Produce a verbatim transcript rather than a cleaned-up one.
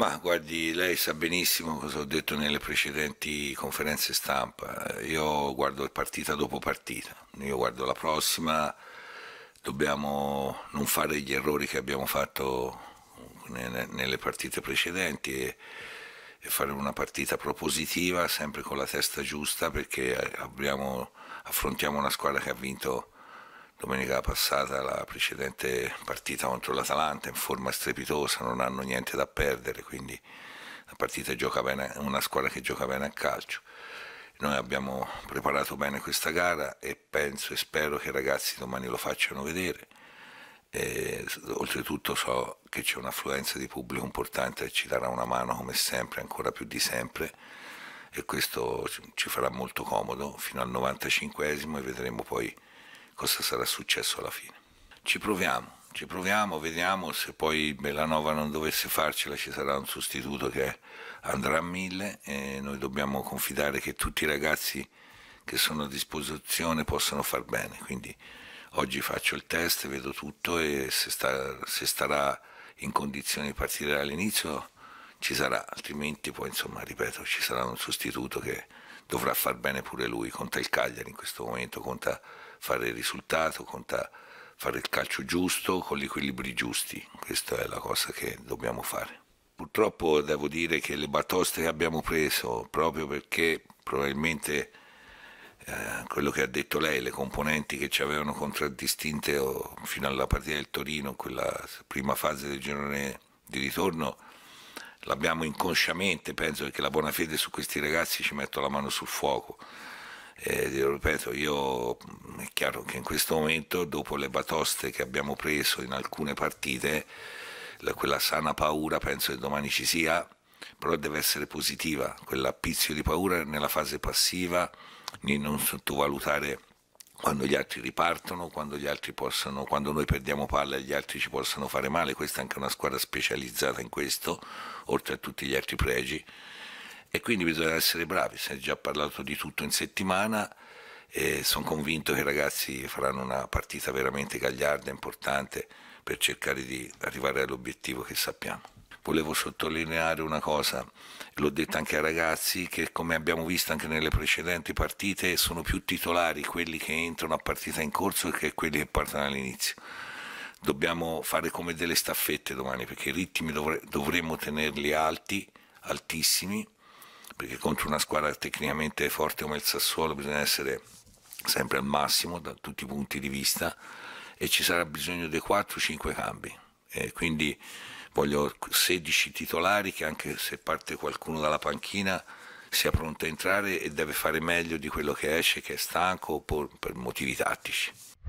Ma guardi, lei sa benissimo cosa ho detto nelle precedenti conferenze stampa. Io guardo partita dopo partita. Io guardo la prossima. Dobbiamo non fare gli errori che abbiamo fatto nelle, nelle partite precedenti e, e fare una partita propositiva, sempre con la testa giusta, perché abbiamo, affrontiamo una squadra che ha vinto domenica passata la precedente partita contro l'Atalanta in forma strepitosa, non hanno niente da perdere, quindi la partita gioca bene, è una squadra che gioca bene a calcio. Noi abbiamo preparato bene questa gara e penso e spero che i ragazzi domani lo facciano vedere. E, oltretutto so che c'è un'affluenza di pubblico importante e ci darà una mano come sempre, ancora più di sempre, e questo ci farà molto comodo fino al novantacinquesimo e vedremo poi cosa sarà successo alla fine. Ci proviamo, ci proviamo, vediamo se poi Bellanova non dovesse farcela, ci sarà un sostituto che andrà a mille e noi dobbiamo confidare che tutti i ragazzi che sono a disposizione possano far bene, quindi oggi faccio il test, vedo tutto e se, sta, se starà in condizioni di partire all'inizio ci sarà, altrimenti poi insomma ripeto ci sarà un sostituto che dovrà far bene pure lui, conta il Cagliari in questo momento, conta fare il risultato, conta fare il calcio giusto con gli equilibri giusti, questa è la cosa che dobbiamo fare. Purtroppo devo dire che le batoste che abbiamo preso, proprio perché probabilmente eh, quello che ha detto lei, le componenti che ci avevano contraddistinte oh, fino alla partita del Torino, quella prima fase del girone di ritorno, l'abbiamo inconsciamente, penso, perché la buona fede su questi ragazzi ci metto la mano sul fuoco. Eh, ripeto, io è chiaro che in questo momento, dopo le batoste che abbiamo preso in alcune partite, la, quella sana paura penso che domani ci sia, però deve essere positiva, quell'appizio di paura nella fase passiva, di non sottovalutare quando gli altri ripartono, quando gli altri possono, quando noi perdiamo palla e gli altri ci possono fare male, questa è anche una squadra specializzata in questo, oltre a tutti gli altri pregi, e quindi bisogna essere bravi, si è già parlato di tutto in settimana e sono convinto che i ragazzi faranno una partita veramente gagliarda, importante, per cercare di arrivare all'obiettivo che sappiamo. Volevo sottolineare una cosa, l'ho detto anche ai ragazzi, che come abbiamo visto anche nelle precedenti partite sono più titolari quelli che entrano a partita in corso che quelli che partono all'inizio. Dobbiamo fare come delle staffette domani perché i ritmi dovre dovremmo tenerli alti, altissimi, perché contro una squadra tecnicamente forte come il Sassuolo bisogna essere sempre al massimo da tutti i punti di vista e ci sarà bisogno dei quattro cinque cambi. E quindi voglio sedici titolari che anche se parte qualcuno dalla panchina sia pronto a entrare e deve fare meglio di quello che esce, che è stanco o per motivi tattici.